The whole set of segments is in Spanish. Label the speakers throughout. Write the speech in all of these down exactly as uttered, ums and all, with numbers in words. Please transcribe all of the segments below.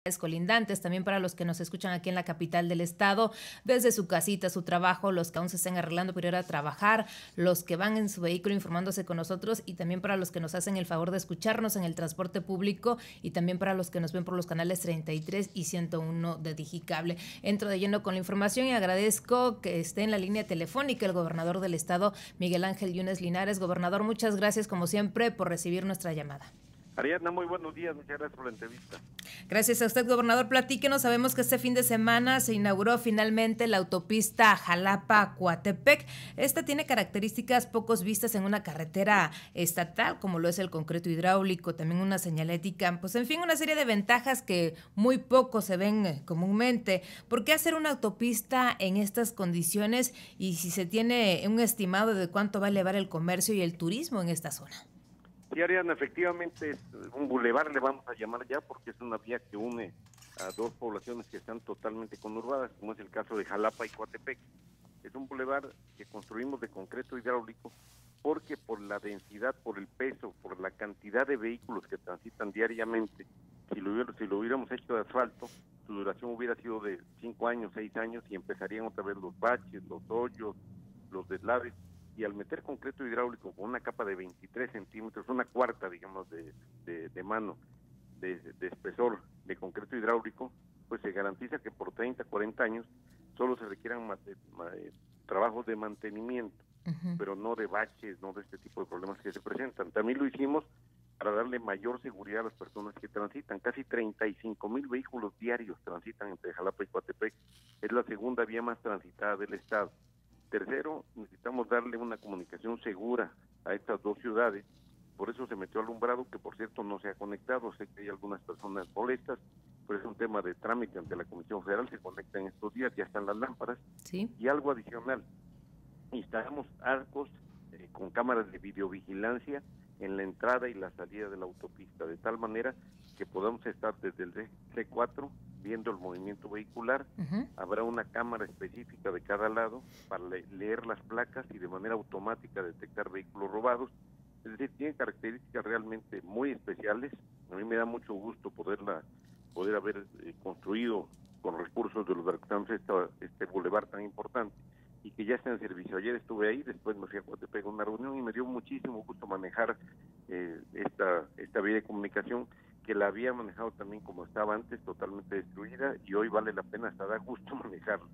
Speaker 1: colindantes, también para los que nos escuchan aquí en la capital del estado, desde su casita, su trabajo, los que aún se estén arreglando para ir a trabajar, los que van en su vehículo informándose con nosotros y también para los que nos hacen el favor de escucharnos en el transporte público y también para los que nos ven por los canales treinta y tres y ciento uno de Digicable. Entro de lleno con la información y agradezco que esté en la línea telefónica el gobernador del estado, Miguel Ángel Yunes Linares. Gobernador, muchas gracias como siempre por recibir nuestra llamada.
Speaker 2: Ariadna, muy buenos días, muchas gracias por la entrevista.
Speaker 1: Gracias a usted, gobernador. Platíquenos, sabemos que este fin de semana se inauguró finalmente la autopista Jalapa-Coatepec. Esta tiene características pocos vistas en una carretera estatal, como lo es el concreto hidráulico, también una señalética, pues en fin, una serie de ventajas que muy poco se ven comúnmente. ¿Por qué hacer una autopista en estas condiciones y si se tiene un estimado de cuánto va a elevar el comercio y el turismo en esta zona?
Speaker 2: Sí, Ariadna, efectivamente es un bulevar, le vamos a llamar ya, porque es una vía que une a dos poblaciones que están totalmente conurbadas, como es el caso de Jalapa y Coatepec. Es un bulevar que construimos de concreto hidráulico porque por la densidad, por el peso, por la cantidad de vehículos que transitan diariamente, si lo, hubiera, si lo hubiéramos hecho de asfalto, su duración hubiera sido de cinco años, seis años y empezarían otra vez los baches, los hoyos, los deslaves. Y al meter concreto hidráulico con una capa de veintitrés centímetros, una cuarta, digamos, de, de, de mano, de, de espesor de concreto hidráulico, pues se garantiza que por treinta, cuarenta años solo se requieran mate, mate, trabajos de mantenimiento, uh-huh. pero no de baches, no de este tipo de problemas que se presentan. También lo hicimos para darle mayor seguridad a las personas que transitan. Casi treinta y cinco mil vehículos diarios transitan entre Jalapa y Coatepec. Es la segunda vía más transitada del estado. Tercero, necesitamos darle una comunicación segura a estas dos ciudades, por eso se metió alumbrado, que por cierto no se ha conectado, sé que hay algunas personas molestas, pero es un tema de trámite ante la Comisión Federal, se conecta en estos días, ya están las lámparas,
Speaker 1: ¿sí?
Speaker 2: Y algo adicional, instalamos arcos eh, con cámaras de videovigilancia en la entrada y la salida de la autopista, de tal manera que podamos estar desde el C cuatro viendo el movimiento vehicular, uh-huh. habrá una cámara específica de cada lado para le leer las placas y de manera automática detectar vehículos robados. Es decir, tiene características realmente muy especiales. A mí me da mucho gusto poderla poder haber eh, construido con recursos de los veracruzanos este bulevar tan importante y que ya está en servicio. Ayer estuve ahí, después me fui a Coatepec a una reunión y me dio muchísimo gusto manejar eh, esta, esta vía de comunicación, que la había manejado también como estaba antes, totalmente destruida, y hoy vale la pena, hasta da gusto manejarla.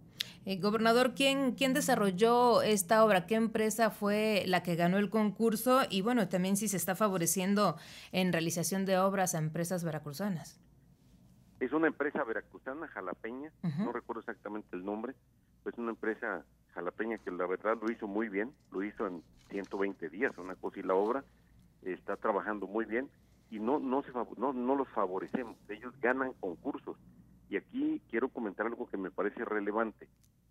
Speaker 1: Eh, gobernador, ¿quién, ¿quién desarrolló esta obra? ¿Qué empresa fue la que ganó el concurso? Y bueno, también si se está favoreciendo en realización de obras a empresas veracruzanas.
Speaker 2: Es una empresa veracruzana, jalapeña, uh-huh. no recuerdo exactamente el nombre, pero es una empresa jalapeña que la verdad lo hizo muy bien, lo hizo en ciento veinte días, una cosa y la obra, está trabajando muy bien, y no no se no, no los favorecemos, ellos ganan concursos. Y aquí quiero comentar algo que me parece relevante.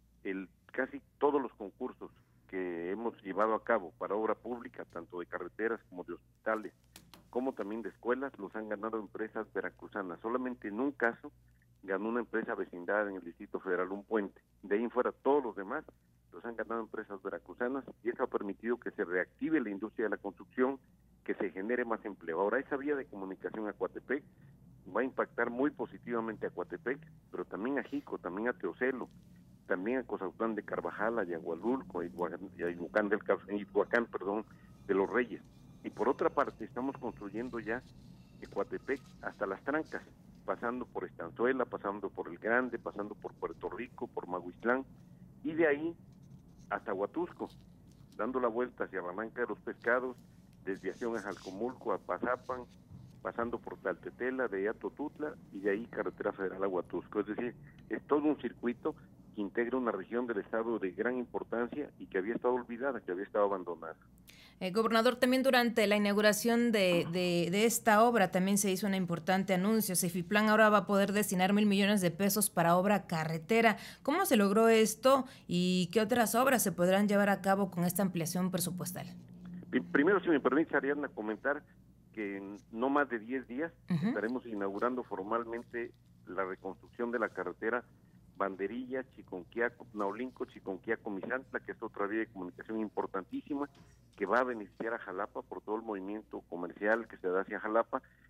Speaker 2: El casi todos los concursos que hemos llevado a cabo para obra pública, tanto de carreteras como de hospitales, como también de escuelas, los han ganado empresas veracruzanas. Solamente en un caso ganó una empresa vecindad en el Distrito Federal, un puente. De ahí en fuera todos los demás los han ganado empresas veracruzanas, y eso ha permitido que se reactive la industria de la construcción, que se genere más empleo. Ahora, esa vía de comunicación a Coatepec va a impactar muy positivamente a Coatepec, pero también a Jico, también a Teocelo, también a Cozatlán de Carvajal, a Yagualulco, a Iguacán del Iguacán, perdón, de los Reyes. Y por otra parte, estamos construyendo ya de Coatepec hasta Las Trancas, pasando por Estanzuela, pasando por El Grande, pasando por Puerto Rico, por Maguislán, y de ahí hasta Huatusco, dando la vuelta hacia Barranca de los Pescados, desviación a Jalcomulco, a Pazapan, pasando por Tlaltetela, de Atotutla, y de ahí carretera federal a Huatusco. Es decir, es todo un circuito que integra una región del estado de gran importancia y que había estado olvidada, que había estado abandonada.
Speaker 1: Eh, gobernador, también durante la inauguración de, de, de esta obra también se hizo un importante anuncio. Cefiplan ahora va a poder destinar mil millones de pesos para obra carretera. ¿Cómo se logró esto y qué otras obras se podrán llevar a cabo con esta ampliación presupuestal?
Speaker 2: Primero, si me permite, Ariadna, comentar que en no más de diez días uh-huh. estaremos inaugurando formalmente la reconstrucción de la carretera Banderilla, Chiconquiaco, Naulinco, Chiconquiaco, Misantla, que es otra vía de comunicación importantísima, que va a beneficiar a Jalapa por todo el movimiento comercial que se da hacia Jalapa,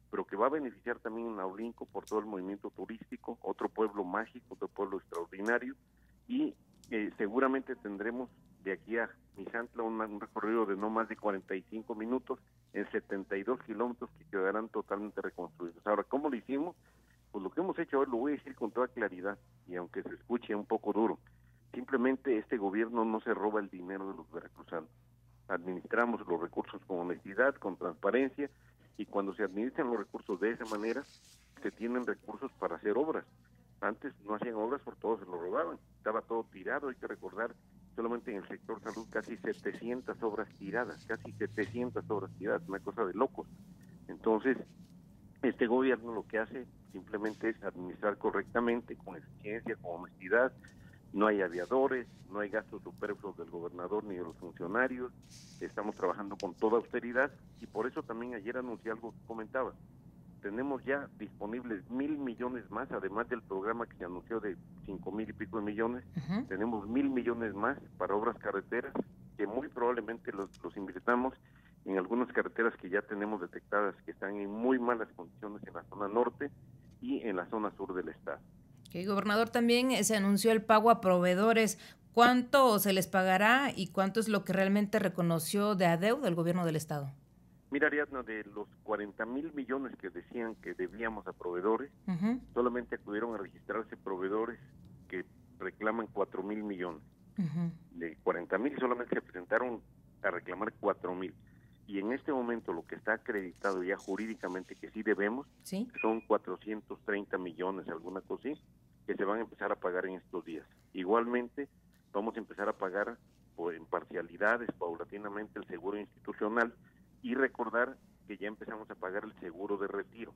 Speaker 2: pero que va a beneficiar también en Naulinco por todo el movimiento turístico, otro pueblo mágico, otro pueblo extraordinario, y eh, seguramente tendremos de aquí a Misantla un, un recorrido de no más de cuarenta y cinco minutos en setenta y dos kilómetros que quedarán totalmente reconstruidos. Ahora, ¿cómo lo hicimos? Pues lo que hemos hecho hoy lo voy a decir con toda claridad, y aunque se escuche un poco duro, simplemente este gobierno no se roba el dinero de los veracruzanos. Administramos los recursos con honestidad, con transparencia, y cuando se administran los recursos de esa manera, se tienen recursos para hacer obras. Antes no hacían obras por todos se lo robaban, estaba todo tirado. Hay que recordar, solamente en el sector salud casi setecientas obras tiradas, casi setecientas obras tiradas, una cosa de locos. Entonces, este gobierno lo que hace simplemente es administrar correctamente, con eficiencia, con honestidad. No hay aviadores, no hay gastos superfluos del gobernador ni de los funcionarios. Estamos trabajando con toda austeridad, y por eso también ayer anuncié algo que comentaba. Tenemos ya disponibles mil millones más, además del programa que se anunció de cinco mil y pico de millones. Uh-huh. Tenemos mil millones más para obras carreteras, que muy probablemente los, los invirtamos en algunas carreteras que ya tenemos detectadas que están en muy malas condiciones en la zona norte y en la zona sur del estado.
Speaker 1: Okay, gobernador, también se anunció el pago a proveedores. ¿Cuánto se les pagará y cuánto es lo que realmente reconoció de adeudo el gobierno del estado?
Speaker 2: Mira, Ariadna, de los cuarenta mil millones que decían que debíamos a proveedores, uh-huh. solamente acudieron a registrarse proveedores que reclaman cuatro mil millones. Uh-huh. De cuarenta mil solamente se presentaron a reclamar cuatro mil. Y en este momento lo que está acreditado ya jurídicamente que sí debemos, ¿sí?, son cuatrocientos treinta millones, alguna cosa así, que se van a empezar a pagar en estos días. Igualmente, vamos a empezar a pagar por, en parcialidades, paulatinamente, el seguro institucional, y recordar que ya empezamos a pagar el seguro de retiro.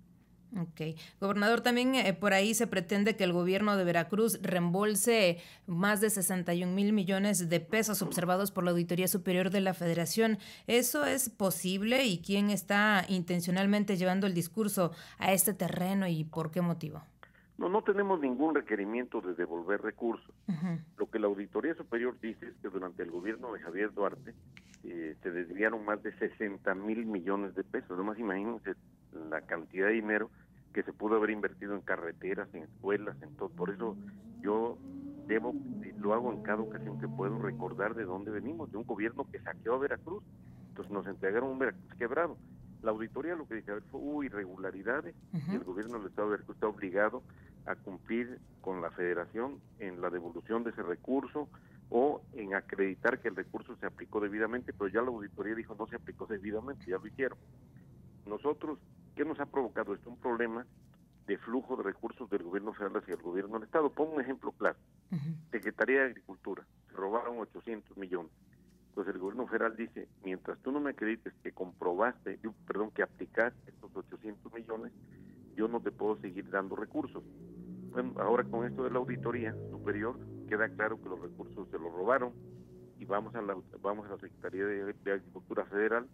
Speaker 1: Ok. Gobernador, también eh, por ahí se pretende que el gobierno de Veracruz reembolse más de sesenta y un mil millones de pesos observados por la Auditoría Superior de la Federación. ¿Eso es posible? ¿Y quién está intencionalmente llevando el discurso a este terreno y por qué motivo?
Speaker 2: No, no tenemos ningún requerimiento de devolver recursos. Uh-huh. Lo que la Auditoría Superior dice es que durante el gobierno de Javier Duarte eh, se desviaron más de sesenta mil millones de pesos. Además, imagínense la cantidad de dinero que se pudo haber invertido en carreteras, en escuelas, en todo. Por eso yo debo, lo hago en cada ocasión que puedo, recordar de dónde venimos, de un gobierno que saqueó a Veracruz. Entonces nos entregaron un Veracruz quebrado. La auditoría lo que dice, a ver, fue hubo irregularidades, uh-huh. y el gobierno del Estado de Veracruz está obligado a cumplir con la Federación en la devolución de ese recurso o en acreditar que el recurso se aplicó debidamente, pero ya la auditoría dijo no se aplicó debidamente, ya lo hicieron. Nosotros, ¿qué nos ha provocado esto? Un problema de flujo de recursos del gobierno federal hacia el gobierno del Estado. Pongo un ejemplo claro. Uh-huh. Secretaría de Agricultura, se robaron ochocientos millones. Entonces el gobierno federal dice, mientras tú no me acredites que comprobaste, perdón, que aplicaste estos ochocientos millones, yo no te puedo seguir dando recursos. Bueno, ahora con esto de la auditoría superior, queda claro que los recursos se los robaron, y vamos a la, vamos a la Secretaría de, de Agricultura Federal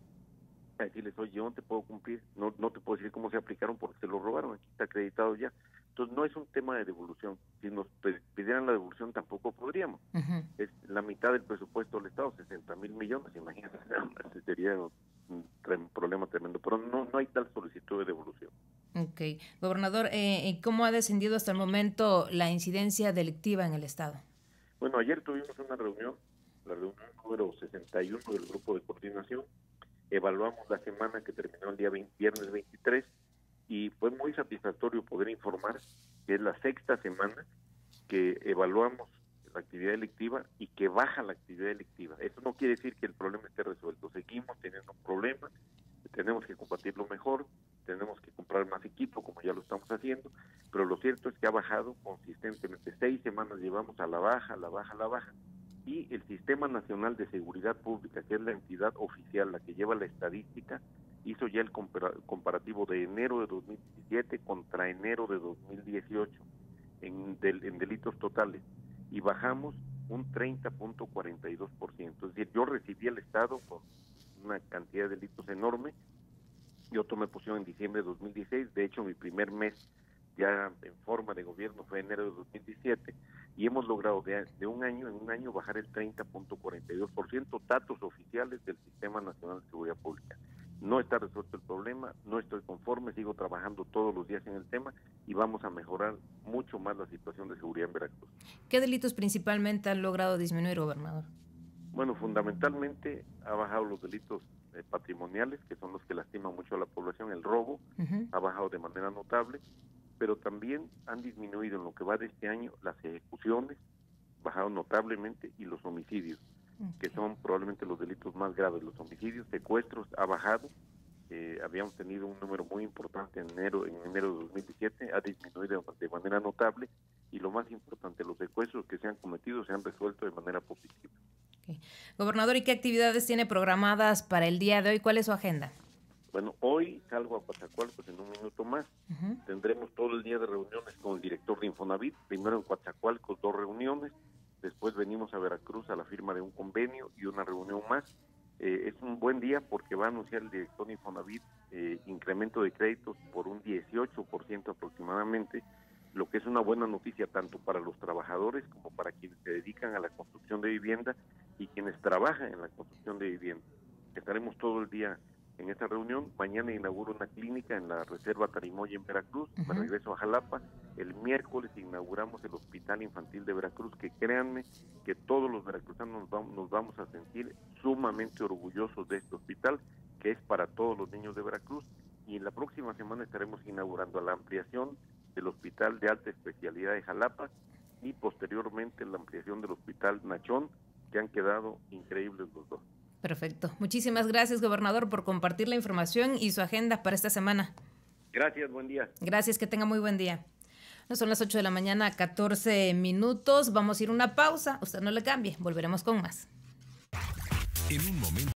Speaker 2: a decirles, oye, yo no te puedo cumplir, no, no te puedo decir cómo se aplicaron porque se los robaron, aquí está acreditado ya. Entonces no es un tema de devolución, si nos pidieran la devolución tampoco podríamos. Uh-huh. Es la mitad del presupuesto del Estado, sesenta mil millones, imagínate, sería un, un problema tremendo, pero no, no hay tal solicitud de devolución.
Speaker 1: Ok. Gobernador, eh, ¿cómo ha descendido hasta el momento la incidencia delictiva en el Estado?
Speaker 2: Bueno, ayer tuvimos una reunión, la reunión número sesenta y uno del Grupo de Coordinación. Evaluamos la semana que terminó el día veinte, viernes veintitrés, y fue muy satisfactorio poder informar que es la sexta semana que evaluamos la actividad delictiva y que baja la actividad delictiva. Eso no quiere decir que el problema esté resuelto. Seguimos teniendo un problema, tenemos que combatirlo mejor, tenemos que comprar más equipo, como ya lo estamos haciendo, pero lo cierto es que ha bajado consistentemente. Seis semanas llevamos a la baja, a la baja, a la baja. Y el Sistema Nacional de Seguridad Pública, que es la entidad oficial, la que lleva la estadística, hizo ya el comparativo de enero de dos mil diecisiete contra enero de dos mil dieciocho en, del, en delitos totales, y bajamos un treinta punto cuarenta y dos por ciento. Es decir, yo recibí el Estado con una cantidad de delitos enorme. Yo tomé posición en diciembre de dos mil dieciséis, de hecho mi primer mes ya en forma de gobierno fue enero de dos mil diecisiete, y hemos logrado de, de un año en un año bajar el treinta punto cuarenta y dos por ciento, datos oficiales del Sistema Nacional de Seguridad Pública. No está resuelto el problema, no estoy conforme, sigo trabajando todos los días en el tema y vamos a mejorar mucho más la situación de seguridad en Veracruz.
Speaker 1: ¿Qué delitos principalmente han logrado disminuir, gobernador?
Speaker 2: Bueno, fundamentalmente ha bajado los delitos eh, patrimoniales, que son los que lastiman mucho a la población. El robo uh-huh. ha bajado de manera notable, pero también han disminuido en lo que va de este año las ejecuciones, bajaron notablemente, y los homicidios, okay. que son probablemente los delitos más graves. Los homicidios, secuestros, ha bajado. Eh, habíamos tenido un número muy importante en enero, en enero de dos mil diecisiete, ha disminuido de manera notable, y lo más importante, los secuestros que se han cometido se han resuelto de manera positiva.
Speaker 1: Okay. Gobernador, ¿y qué actividades tiene programadas para el día de hoy? ¿Cuál es su agenda?
Speaker 2: Bueno, hoy salgo a Coatzacoalcos en un minuto más. Uh-huh. Tendremos todo el día de reuniones con el director de Infonavit. Primero en Coatzacoalcos, dos reuniones. Después venimos a Veracruz a la firma de un convenio y una reunión más. Eh, es un buen día porque va a anunciar el director de Infonavit eh, incremento de créditos por un dieciocho por ciento aproximadamente, lo que es una buena noticia tanto para los trabajadores como para quienes se dedican a la construcción de vivienda y quienes trabajan en la construcción de vivienda. Estaremos todo el día en esta reunión. Mañana inauguro una clínica en la Reserva Tarimoya en Veracruz, uh-huh. me regreso a Jalapa. El miércoles inauguramos el Hospital Infantil de Veracruz, que créanme que todos los veracruzanos nos vamos, nos vamos a sentir sumamente orgullosos de este hospital, que es para todos los niños de Veracruz. Y en la próxima semana estaremos inaugurando la ampliación del Hospital de Alta Especialidad de Jalapa y posteriormente la ampliación del Hospital Nachón, que han quedado increíbles los dos.
Speaker 1: Perfecto. Muchísimas gracias, gobernador, por compartir la información y su agenda para esta semana.
Speaker 2: Gracias, buen día.
Speaker 1: Gracias, que tenga muy buen día. No son las ocho de la mañana, catorce minutos. Vamos a ir a una pausa. Usted no le cambie, volveremos con más.
Speaker 3: En un momento.